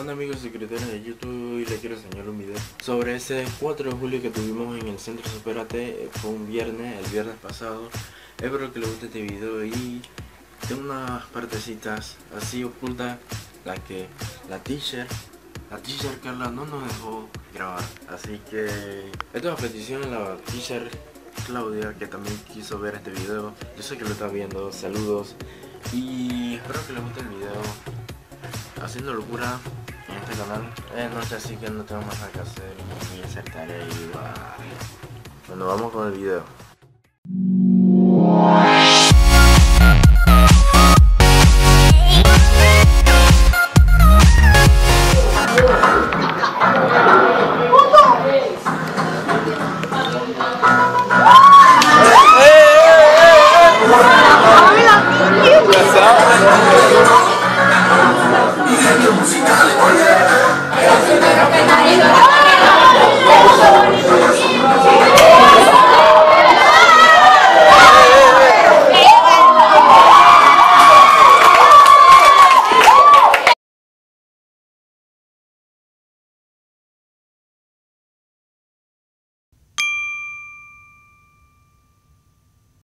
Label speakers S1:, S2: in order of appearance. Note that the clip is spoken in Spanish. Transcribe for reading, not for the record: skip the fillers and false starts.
S1: Hola amigos suscriptores de YouTube, y les quiero enseñar un video sobre ese 4 de julio que tuvimos en el centro Supérate. Fue un viernes, el viernes pasado. Espero que les guste este video y tengo unas partecitas así ocultas, la teacher Carla no nos dejó grabar, así que esto es a petición de la teacher Claudia, que también quiso ver este video. Yo sé que lo está viendo, saludos, y espero que les guste el video haciendo locura en este canal. Es noche, así que no tengo más nada que hacer y hacer tarea y bueno, vamos con el video.